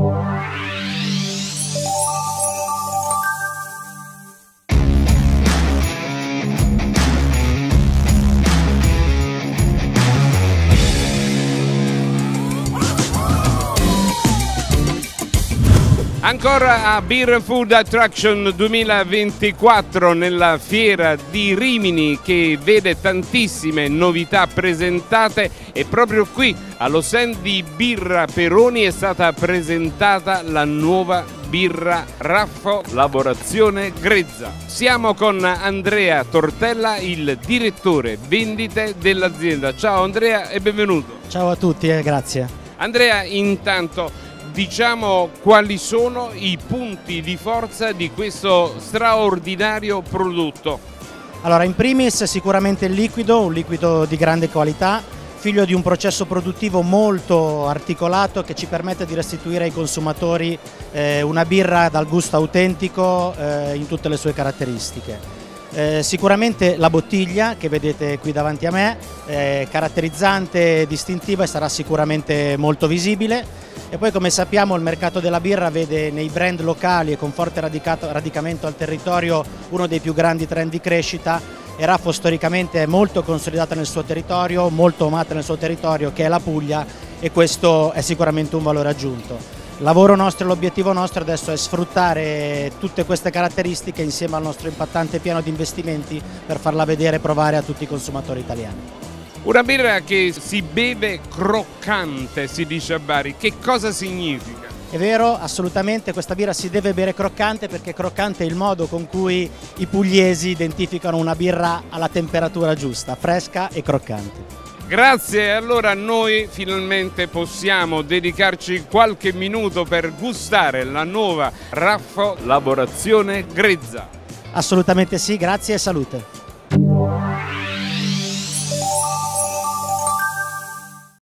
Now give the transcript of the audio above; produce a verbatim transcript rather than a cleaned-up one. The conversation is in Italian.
Ancora a Beer Food Attraction duemilaventiquattro nella fiera di Rimini, che vede tantissime novità presentate, e proprio qui allo stand di Birra Peroni è stata presentata la nuova birra Raffo Lavorazione Grezza. Siamo con Andrea Tortella, il direttore vendite dell'azienda. Ciao Andrea e benvenuto. Ciao a tutti e grazie. Andrea, intanto diciamo quali sono i punti di forza di questo straordinario prodotto. Allora, in primis sicuramente il liquido, un liquido di grande qualità, figlio di un processo produttivo molto articolato che ci permette di restituire ai consumatori eh, una birra dal gusto autentico eh, in tutte le sue caratteristiche. Eh, sicuramente la bottiglia che vedete qui davanti a me, eh, caratterizzante, distintiva, e sarà sicuramente molto visibile. E poi, come sappiamo, il mercato della birra vede nei brand locali e con forte radicato, radicamento al territorio uno dei più grandi trend di crescita, e Raffo storicamente è molto consolidata nel suo territorio, molto amata nel suo territorio, che è la Puglia, e questo è sicuramente un valore aggiunto. Il lavoro nostro e l'obiettivo nostro adesso è sfruttare tutte queste caratteristiche insieme al nostro impattante piano di investimenti per farla vedere e provare a tutti i consumatori italiani. Una birra che si beve croccante, si dice a Bari. Che cosa significa? È vero, assolutamente, questa birra si deve bere croccante, perché croccante è il modo con cui i pugliesi identificano una birra alla temperatura giusta, fresca e croccante. Grazie, allora noi finalmente possiamo dedicarci qualche minuto per gustare la nuova Raffo Lavorazione Grezza. Assolutamente sì, grazie e salute.